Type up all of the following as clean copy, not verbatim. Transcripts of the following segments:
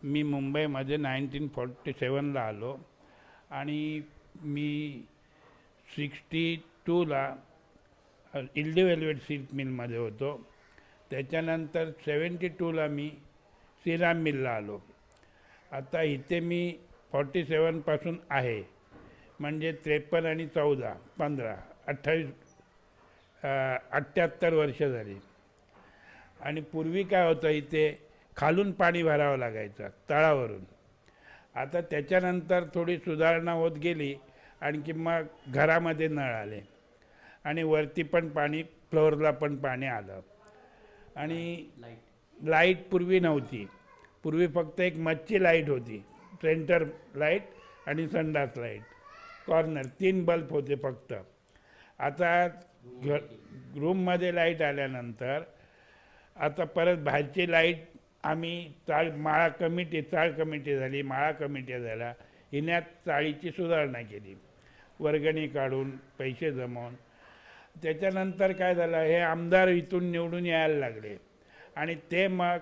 मी मुंबईमध्ये 1947ला आलो आणि मी 62ला इल्डी वेल्वेट सिल्क मिलमध्ये होतो. त्याच्यानंतर 72ला मी श्रीराम मिलला आलो. आता इथे मी 47पासून आहे, म्हणजे 53 आणि 14 15 28 78 वर्ष झाली. आणि पूर्वी काय होतं, इथे खालून पाणी भरावं लागायचं तळावरून. आता त्याच्यानंतर थोडी सुधारणा होत गेली, आणखी मग घरामध्ये नळ आले आणि वरती पण पाणी, फ्लोअरला पण पाणी आलं. आणि लाईट पूर्वी नव्हती. पूर्वी फक्त एक मच्छी लाईट होती, सेंटर लाईट आणि संडास लाईट, कॉर्नर 3 बल्ब होते फक्त. आता रूममध्ये लाईट आल्यानंतर आता परत बाहेरची लाईट आम्ही चाळ कमिटी झाली, माळा कमिटी झाल्या, हिने चाळीची सुधारणा केली, वर्गणी काढून पैसे जमवून. त्याच्यानंतर काय झालं, हे आमदार इथून निवडून यायला लागले आणि ते मग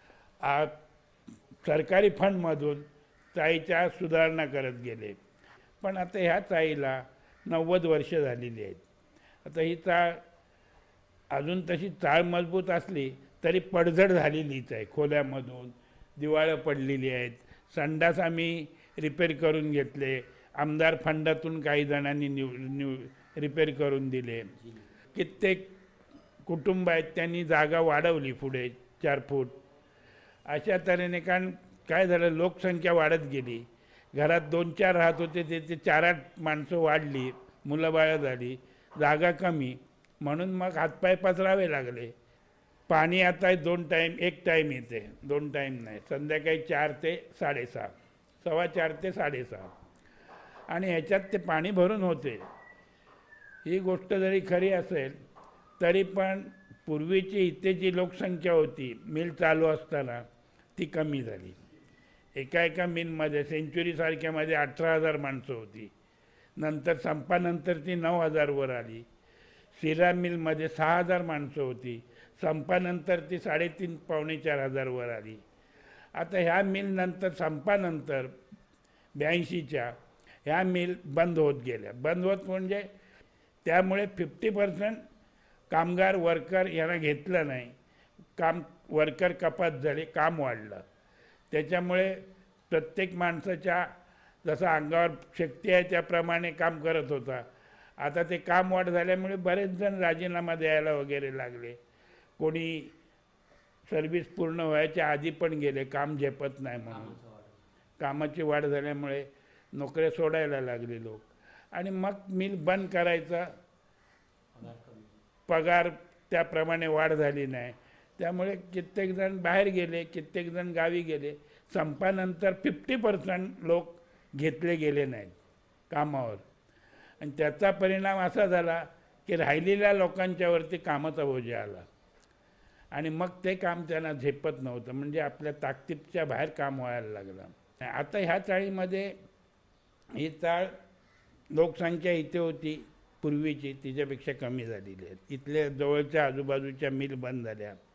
सरकारी फंडमधून चाळीच्या सुधारणा करत गेले. पण आता ह्या चाळीला 90 वर्ष झालेली आहेत. आता ही चाळ अजून तशी चाळ मजबूत असली तरी पडझड झालेलीच आहे. खोल्यामधून दिवाळं पडलेली आहेत. संडास आम्ही रिपेअर करून घेतले, आमदार फंडातून काही जणांनी रिपेअर करून दिले. कित्येक कुटुंब आहेत त्यांनी जागा वाढवली पुढे 4 फूट. अशा तऱ्हेने, कारण काय झालं, लोकसंख्या वाढत गेली. घरात 2-4 राहत होते, ते 4-8 माणसं वाढली, मुलं बाळं झाली, जागा कमी, म्हणून मग हातपाय पसरावे लागले. पाणी आता 2 टाईम, 1 टाईम येते, 2 टाईम नाही, संध्याकाळी 4 ते 6:30, 4:15 ते 6:30, आणि ह्याच्यात ते पाणी भरून होते. ही गोष्ट जरी खरी असेल तरी पण पूर्वीची इथे जी लोकसंख्या होती मिल चालू असताना ती कमी झाली. एका मिलमध्ये, सेंच्युरीसारख्यामध्ये 18,000 माणसं होती. नंतर संपानंतर ती 9,000 वर आली. श्रीराम मिलमध्ये 6,000 माणसं होती. संपानंतर ती 3,500-4,000 वर आली. आता ह्या मिलनंतर, संपानंतर 82च्या ह्या मिल बंद होत गेल्या. बंद होत म्हणजे त्यामुळे 50% कामगार, वर्कर यांना घेतलं नाही. वर्कर कपात झाले, काम वाढलं. त्याच्यामुळे प्रत्येक माणसाच्या जसं अंगावर शक्ती आहे त्याप्रमाणे काम करत होता. आता ते काम वाढ झाल्यामुळे बरेच जण राजीनामा द्यायला वगैरे लागले. कोणी सर्व्हिस पूर्ण व्हायच्या आधी पण गेले, काम झेपत नाही म्हणून. कामाची वाढ झाल्यामुळे नोकऱ्या सोडायला लागले लोक. आणि मग मिल बंद करायचा, पगार त्याप्रमाणे वाढ झाली नाही. त्यामुळे कित्येक जण बाहेर गेले, कित्येक जण गावी गेले. संपानंतर 50% लोक घेतले गेले नाहीत कामावर. आणि त्याचा परिणाम असा झाला की राहिलेल्या लोकांच्यावरती कामाचा बोजा आला आणि मग ते काम त्यांना झेपत नव्हतं. म्हणजे आपल्या ताकदीच्या बाहेर काम व्हायला लागलं. आता ह्या चाळीमध्ये ही चाळ लोकसंख्या इथे होती पूर्वीची, तिच्यापेक्षा कमी झालेली आहे. इथल्या जवळच्या आजूबाजूच्या मिल बंद झाल्या.